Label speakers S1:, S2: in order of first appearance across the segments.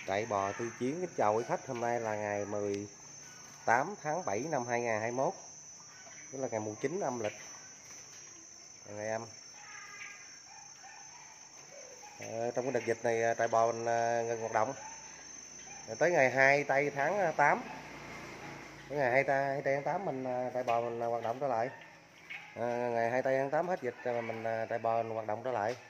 S1: Trại bò Tư Chiến kính chào quý khách. Hôm nay là ngày 18 tháng 7 năm 2021, tức là ngày mùng 9 âm lịch, ngày âm. Trong cái đợt dịch này trại bò mình ngừng hoạt động tới ngày 2 tây tháng 8. Tới ngày 2 tây tháng 8 mình trại bò mình hoạt động trở lại. Ngày 2 tây tháng 8 hết dịch mình trại bò mình hoạt động trở lại.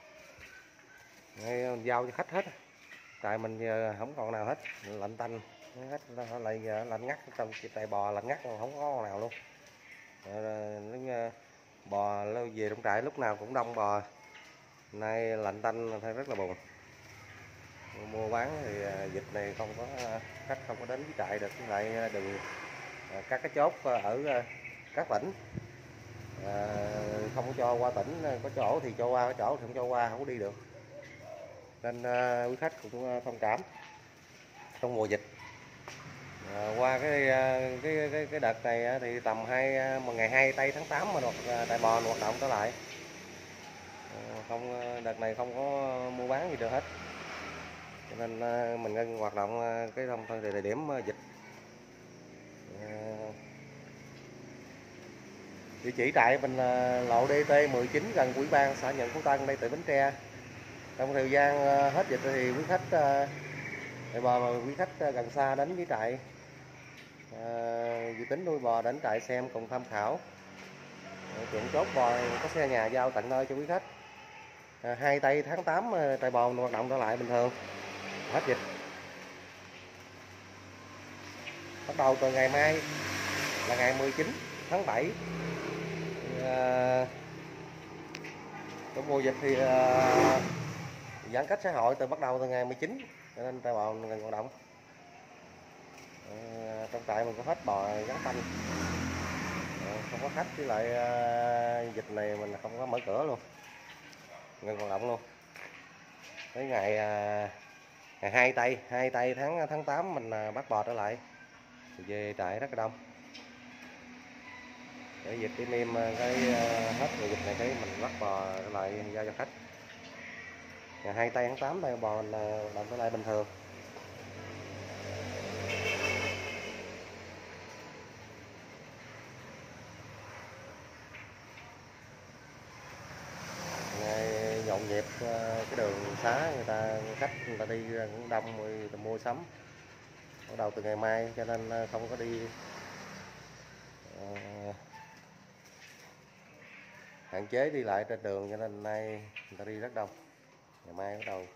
S1: Ngay giao cho khách hết. Trại mình giờ không còn nào hết, lạnh tanh hết, lại lạnh ngắt, trong trại bò lạnh ngắt không có con nào luôn. Bò lâu về trong trại lúc nào cũng đông bò, nay lạnh tanh thấy rất là buồn. Mua bán thì dịch này không có khách không có đến với trại được, lại đừng các cái chốt ở các tỉnh không có cho qua tỉnh, có chỗ thì cho qua, có chỗ thì không cho qua, không có đi được, nên quý khách cũng thông cảm trong mùa dịch. Qua cái đợt này thì tầm ngày 2 tây tháng 8 mà trại bò hoạt động trở lại. Không, đợt này không có mua bán gì được hết, cho nên mình ngưng hoạt động cái thông thời điểm dịch. Địa chỉ trại mình là lộ DT19 gần Ủy ban xã Nhuận Phú Tân, đây tỉnh Bến Tre. Trong thời gian hết dịch thì quý khách trại bò mà quý khách gần xa đến với trại dự tính nuôi bò đến trại xem cùng tham khảo. Chuyện chốt bò có xe nhà giao tận nơi cho quý khách. 2 tây tháng 8 trại bò hoạt động trở lại bình thường, hết dịch. Bắt đầu từ ngày mai là ngày 19 tháng 7. Trong mùa dịch thì giãn cách xã hội bắt đầu từ ngày 19, cho nên trại bò ngừng hoạt động. Trong trại mình có hết bò gắn tanh, không có khách, với lại dịch này mình không có mở cửa luôn, ngừng hoạt động luôn. Tới ngày 2 tây tháng 8 mình bắt bò trở lại thì về trại rất là đông. Để dịch cái niêm cái hết mùa dịch này cái mình bắt bò trở lại giao cho khách. Ngày 2 tây tháng 8 đây bò mình động trở lại bình thường. Nhộn nhịp cái đường xá, khách người ta đi cũng đông, người ta mua sắm bắt đầu từ ngày mai, cho nên không có đi hạn chế đi lại trên đường, cho nên nay người ta đi rất đông. Ngày mai bắt đầu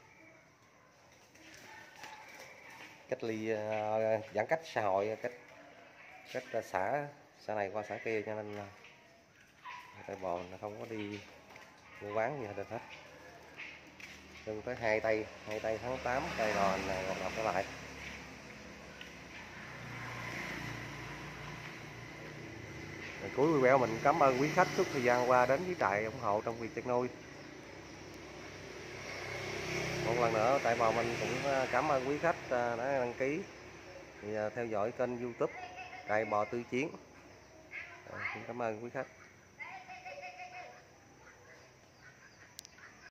S1: cách ly giãn cách xã hội, cách xã này qua xã kia, cho nên trại bò nó không có đi mua bán gì hết. Nhưng tới 2 tây tháng 8 trại bò này hoạt động trở lại. Cuối video mình cảm ơn quý khách suốt thời gian qua đến với trại ủng hộ trong việc chăn nuôi. Một lần nữa trại bò mình cũng cảm ơn quý khách đã đăng ký theo dõi kênh YouTube trại bò Tư Chiến. Xin cảm ơn quý khách.